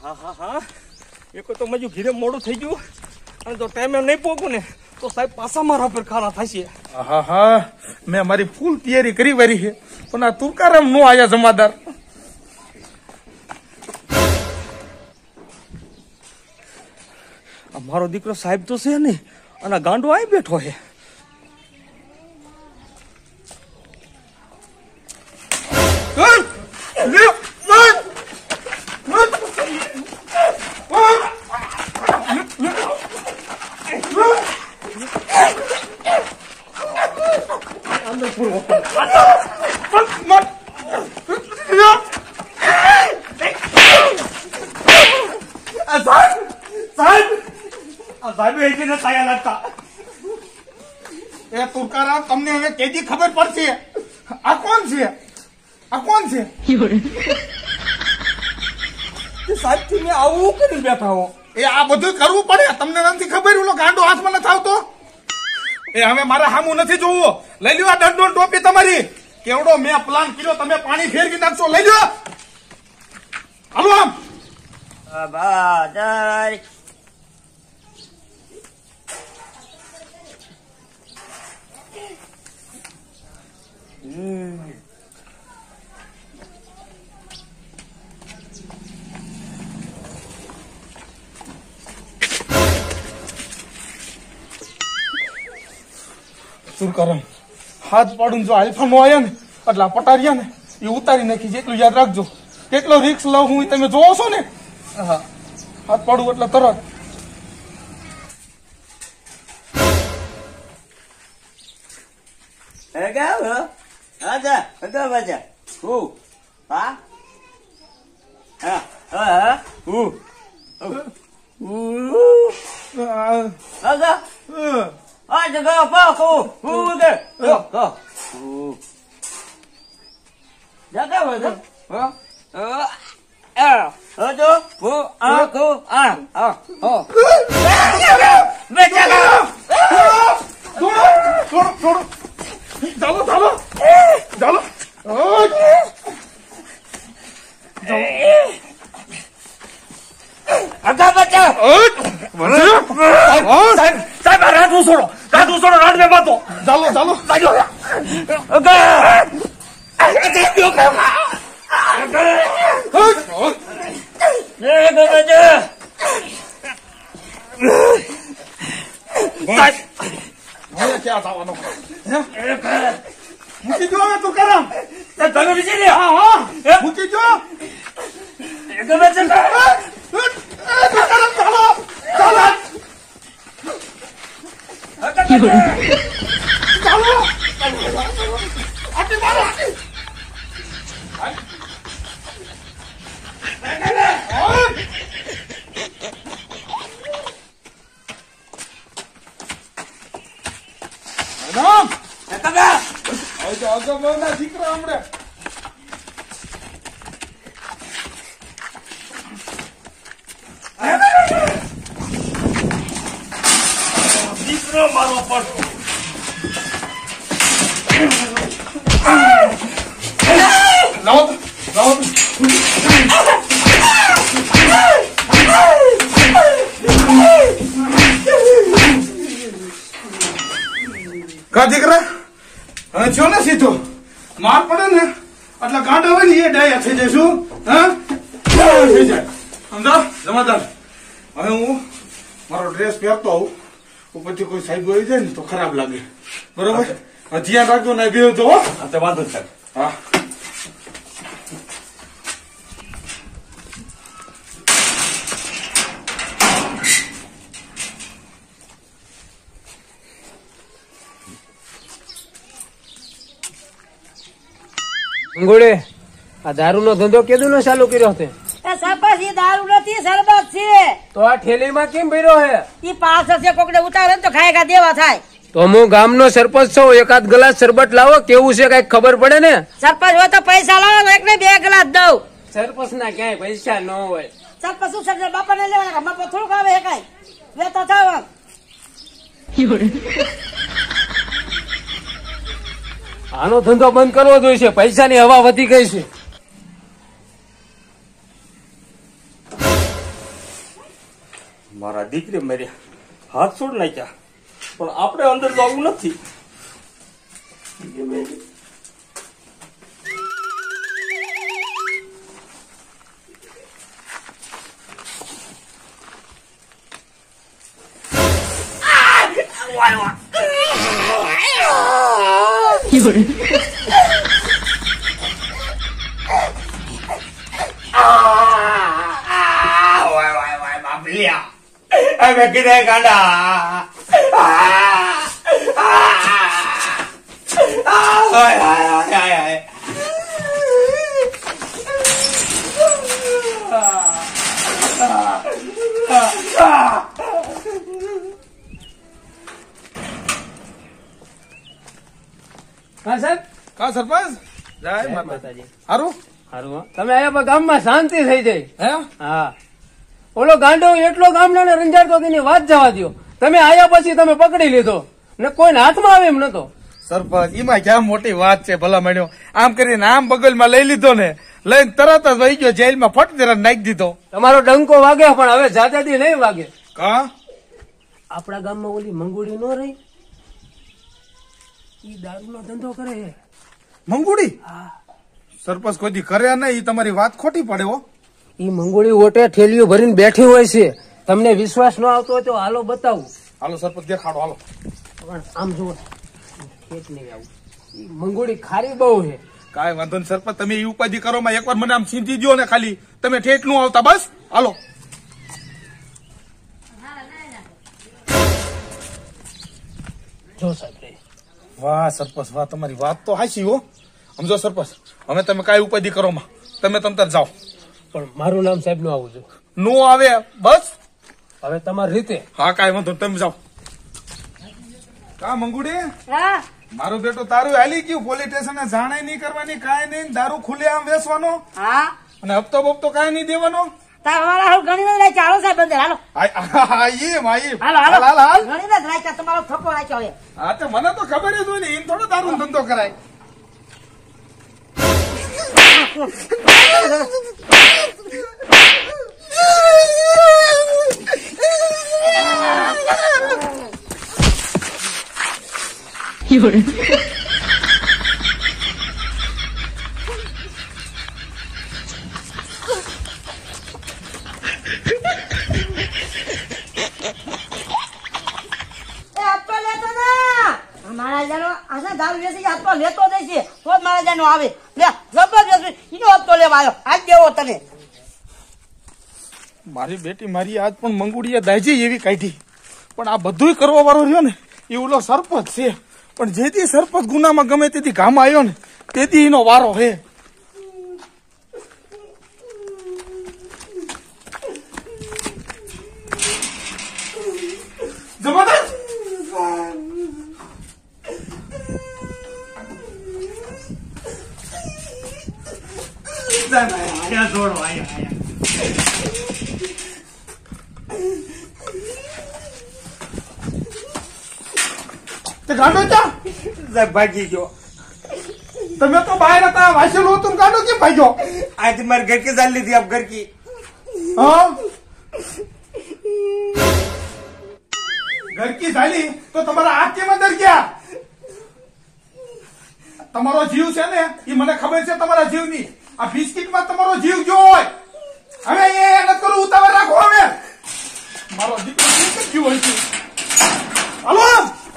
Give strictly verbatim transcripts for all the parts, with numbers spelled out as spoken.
હા હા હા એક તો મજુ ઘીરે મોડું થઈ ગયું અને જો ટાઈમે નહીં પહોંચું ને તો સાહેબ પાછા મારા પર ખારા થશે. હા હા મેં મારી ફૂલ તૈયારી કરી વારી છે પણ આ તુકારામ નો આયા જમાદાર. મારો દીકરો સાહેબ તો છે ને અને ગાંડો આવી બેઠો છે. એ તુકારામ તમને હવે કેદી ખબર પડશે આ કોણ છે આ કોણ છે સાહેબ થી મેં આવું કરી બેઠા હો. એ આ બધું કરવું પડે તમને નથી ખબર ઓલો ગાંડો હાથમાં નથી આવતો. એ હવે મારા સામું નથી જોવું. લઈ લ્યો આ દંડો ટોપી તમારી. કેવડો મેં પ્લાન કર્યો તમે પાણી ફેરવી નાખશો. લઈ લ્યો હાલો આમ. તુકારામ હાથ પાડું જો આલ્ફા નો આયા ને એટલે પટારિયા ને એ ઉતારી નાખી છે એટલું યાદ રાખજો. કેટલો રિક્સ લઉં હું તમે જોવો છો ને. હા હાથ પાડું એટલે તરત. Ah, jangan apa aku. Uh, ke. Go, go. Jangan apa tu? Ha? Eh. Eh. Aduh. Bu, aku. Ah, ah. Oh. Betul. छोड़ो छोड़ो छोड़ो डालो डालो डालो agak baca સાહેબ સાહેબ આ રાત છોડો રાત છોડો રાત મેં બાતો डालो डालो agak क्या था वालों मुझे जो है तुकाराम તમે વિચાર લે हाँ हाँ मुझे जो agak baca तुकाराम डालो डालो डालो आटे मारो आटे नाम agak आजा आजा बोलना दिखरा हमरे દીકરો મારો પડો लाओ लाओ का दिखरा हाँ छो ना सीधो मार पड़े ने એટલે ગાંડો હોય ને એ ડાયા થઈ જઈશું હા થઈ જાય સમજો જમાદાર હવે હું મારો ડ્રેસ પહેરતો આવું ઉપરથી કોઈ સાહેબ આવી જાય ને તો ખરાબ લાગે બરોબર ધ્યાન રાખજો ને બે જો આ તો વાંધો સાહેબ હા અંગોળે આ દારૂ નો ધંધો કેદું નો ચાલુ કર્યો છે સરપંચ એ દારૂ નથી શરબત છે તો આ થેલીમાં કેમ ભર્યો હે એ પાસ છે કોકને ઉતારે ને તો ખાય દેવા થાય તો હું ગામનો સરપંચ છું એકાદ ગ્લાસ શરબત લાવો કેવું છે કઈ ખબર પડે ને સરપંચ હોય તો પૈસા લાવો તો એકને બે ગ્લાસ દઉં સરપંચ ના ક્યાંય પૈસા ન હોય સરપંચ શું સરપંચ બાપા ને લેવાના મફત થોડુંક આવે કઈ વેતો થાવ આનો ધંધો બંધ કરવો જોઈએ પૈસાની હવા વધી ગઈ છે મારા દીકરી મર્યા, હાથ છોડ નાખ્યા, પણ આપણે અંદર જવું નથી. હવે કીધે ગાંડા હા સાહેબ, કા સરપંચ જય માતાજી. હારું સારું હો. તમે આયા પણ ગામમાં શાંતિ થઈ જાય. હે હા, ઓલો ગાંડો એટલો ગામડાને રંજાડતો કે એની વાત જવા દ્યો. તમે આયા પછી તમે પકડી લીધો ને કોઈને હાથમાં આવે એમ નતો. સરપંચ એમાં ક્યાં મોટી વાત છે ભલા મળ્યો. આમ કરીને આમ બગલમાં લઈ લીધો ને, લઈને તરત જ વહી ગયો જેલમાં, ફટ તરત નાખી દીધો. તમારો ડંકો વાગે પણ હવે જાજાદી નહીં વાગે. કા આપણા ગામમાં ઓલી મંગોડી નો રહી, ઈ દારૂનો ધંધો કરે છે. મંગુડી? સરપંચ કોઈ દી કર્યા નહીં, ઈ તમારી વાત ખોટી પડે હો. ઈ મંગોળી ઓટે ઠેલીઓ ભરીને બેઠી હોય છે. તમને વિશ્વાસ ન આવતો હોય તો હાલો બતાવું. હાલો સરપંચ દેખાડો હાલો. પણ આમ જુઓ, ઠેઠ નહીં આવું. ઈ મંગોળી ખારી બહુ છે. કાંઈ વાંધો નહીં સરપંચ, તમે એ ઉપાધિ કરો માં એકવાર મને આમ સીધી દો ને, ખાલી તમે ઠેઠ નું આવતા બસ. હાલો જો સાહેબ રે. વાહ સરપંચ વાહ, તમારી વાત તો હાચી હો. સમજો સરપંચ, હવે તમે કાંઈ ઉપાધિ કરો માં, તમે તમતર જાઓ. પણ મારું નામ સાહેબ નું આવું છું. નો આવે બસ. હવે તમારી રીતે. હા કાંઈ વાંધો નહીં, તમે જાઓ. કા મંગુડી, હા મારું બેટું તારું હાલી ગયું પોલીસ સ્ટેશન, જાણે નહીં કરવાની, કાંઈ નહીં, દારૂ ખુલે આમ વેચવાનો હા અને હપ્તો બપ્તો કાંઈ નહીં દેવાનો. તાર અમારા હાલ ઘણી જ રાખ્યા. હાલો સાહેબ અંદર હાલો આ- આ એમ, આ એમ. હાલો હાલો હાલ, હાલ. ઘણી જ રાખ્યા. તમારો થપ્પો રાખ્યો હવે. હા તો મને તો ખબર જ હોય ને, એમ થોડો દારૂ ધંધો કરાય. એ આપતો લેતો ના. મારા જાનો આશા દારૂ વેચી છે, આપતો લેતો જશે તો જ મારા જાનો આવે. લે જબરજસ્ત ઈનો આપતો લેવા આવ્યો. આજ દેવો તને. મારી બેટી મારી આજ પણ મંગુડીએ દાજી એવી કાઢી, પણ આ બધુંય કરવા વાળો રહ્યો ને એ ઓલો સરપંચ છે. પણ જેથી સરપંચ ગુનામાં ગમે તેથી ગામ આવ્યો ને, તેથી એનો વારો હે. જબરદસ્ત. આયા જોડો આયા આયા તે ગાંડો ચા સાહેબ ભાગી ગયો. તમે તો બહાર હતા, વાંચેલું હતું, ગાંડો કેમ ભાગ્યો? आज तुम्हारे घर की डाल ली थी, अब घर की હા ઘર કી ઝાલી તો તમારા હાથ કેમ અંદર ગયા? તમારો જીવ છે ને એ મને ખબર છે, તમારા જીવની. આ બિસ્કિટમાં તમારો જીવ ગયો હોય. હવે એ નથી કરું, ઉતાવળ રાખો. હવે મારો દીકરો શું ગયો હોય છે? હાલો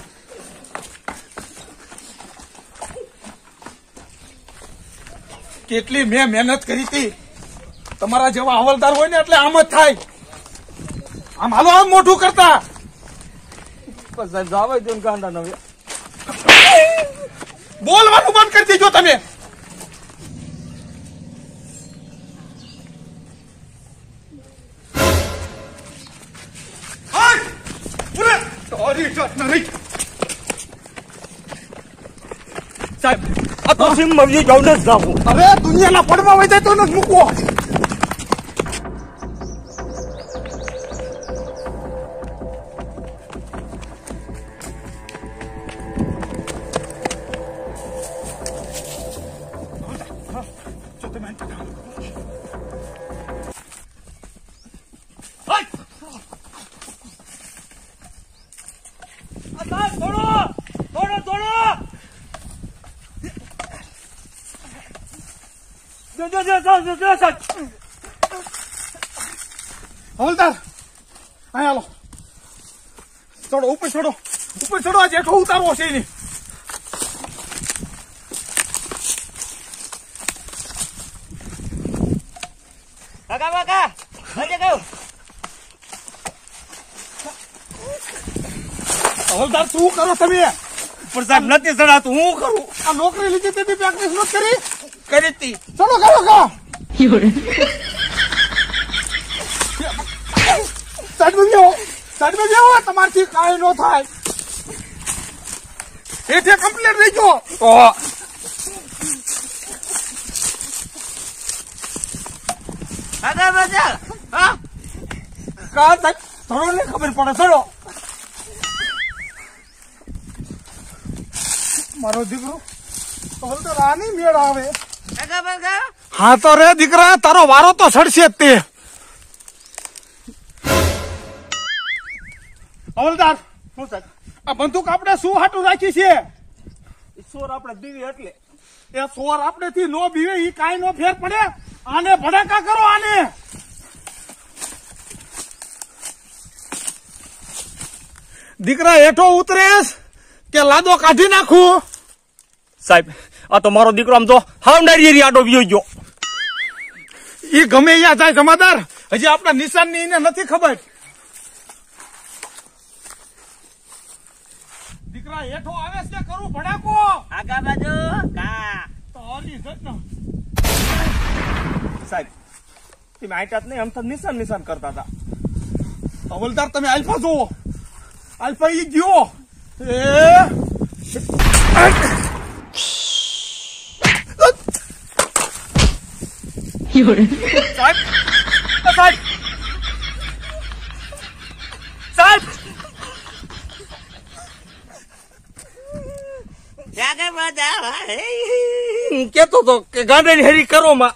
કેટલી મેં મહેનત કરી હતી. તમારા જેવા હવલદાર હોય ને એટલે આમ જ થાય. આમ હાલો, આમ મોઢું કરતા. પણ સાહેબ જાવા દો ને ગાંડા નવે. બોલવાનું બંધ કરી દેજો તમે. હાય! ઉરે! તારી જાતના નહીં. સાહેબ આ તો સિમ મરજી જાવ ને જ જાવું. અરે દુનિયાના પડમાં વહી જાય તો નથી મૂકવો. જો જો જો જો જો સાહેબ હવલદાર અહીં હાલો ચડો ઉપર ચડો ઉપર ચડો આ જેઠો ઉતારવો છે એની કાકા કાકા હજે કહું હવલદાર શું કરો તમે પણ સાહેબ નથી ચડાતું હું કરું આ નોકરી લીધી તેથી પ્રેક્ટિસ નથી કરી કરી હતી ચલો કરો કા સાઈડમાં બેહો સાઈડમાં બેહો તમારથી કાંઈ ન થાય એઠે કમ્પ્લીટ રહી ગયો ઓહ કાકા બચાવ હા કા સાહેબ થોડો ને ખબર પડે ચડો મારો દીકરો હવલદાર આ નહીં મેળ આવે કાકા બચાવ હા તો રે દીકરા તારો વારો તો સડશે જ તે હવલદાર શું સાહેબ આ બંદૂક આપણે શું હાટું રાખી છે ઈશ્વર આપણે દીવી એટલે એ સોર આપણે થી નો બીવે ઈ કાંઈ નો ફેર પડે આને ભડાકા કરો આને દીકરા હેઠો ઉતરેશ કે લાદો કાઢી નાખું સાહેબ આ તો મારો દીકરો આમ તો હાવડારી એરી આડો વ્યો ગયો ઈ ગમે અહીંયા જાય જમાદાર હજી આપણા નિશાન ની એને નથી ખબર દીકરા હેઠો આવે છે કરું ભડાકો આગા બાજુ કા તો હલી જત ને. સાહેબ તમે આઈટાત નહીં આમ તો નિશાન નિશાન કરતા હતા હવલદાર તમે આલ્ફા જુઓ આલ્ફા ઈ ગયો એ સાહેબ સાહેબ સાહેબ કાકા બચાવ હું કેતો તો કે ગાંડાની હેરી કરો માં